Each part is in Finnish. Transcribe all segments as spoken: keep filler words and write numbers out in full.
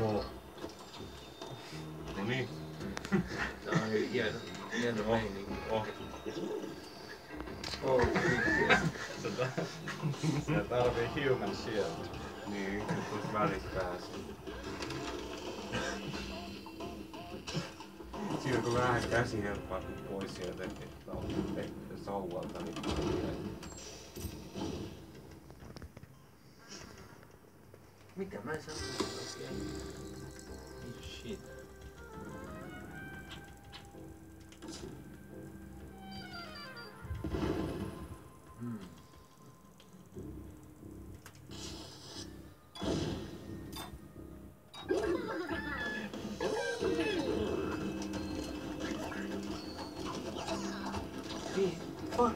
Oo. Noniin. Tää on hieno, hieno meininki. Oh. Oh, Tota, se tarvii human shield. Niin, nyt tuossa välissä pääsee. Siinä kun vähän käsi helppaa pois sieltä sauvalta, niin mitä mä sanoin asiaan? Shit. Hmm. Fuck.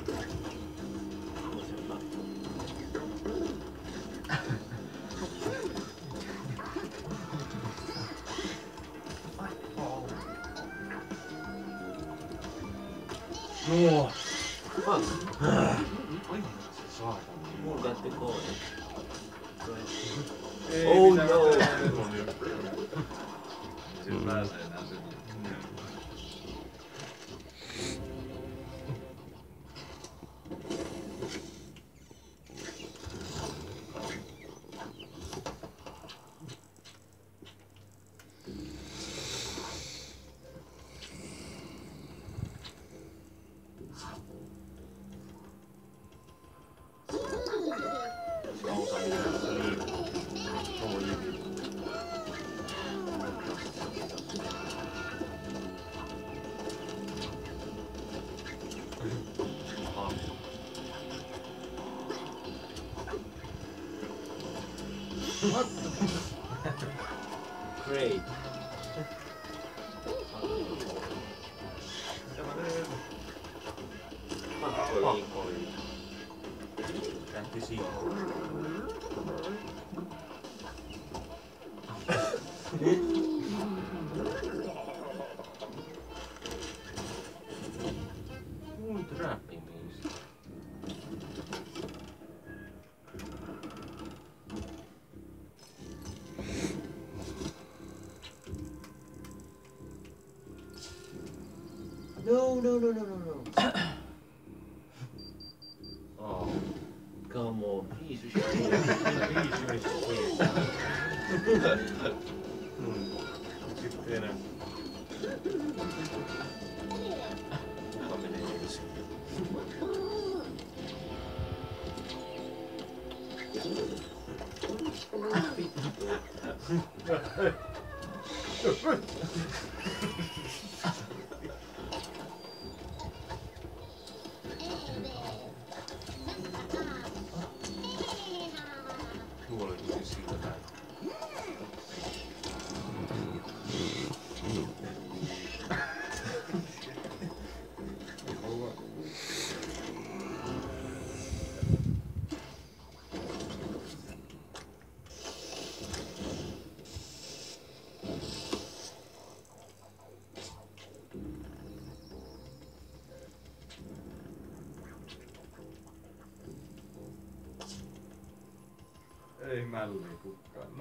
no. Fuck. Ai se saatana. Mun kantti koodi. Ei, Oh mitä no. mä teen nyt on jo. Siinä pääsee enää sinne. What? Great. Pakkoliin. Lähti siihen. Mun trappimies. No, no, no, no, no, no. Oh. Come on, piece of shit. Piece of shit. Sitten enää. Kuka menee ensin? Tuolla tuli siitä päin. Ei mälli kukaan. No.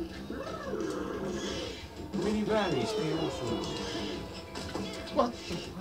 Meni välistä, ei osunut. What?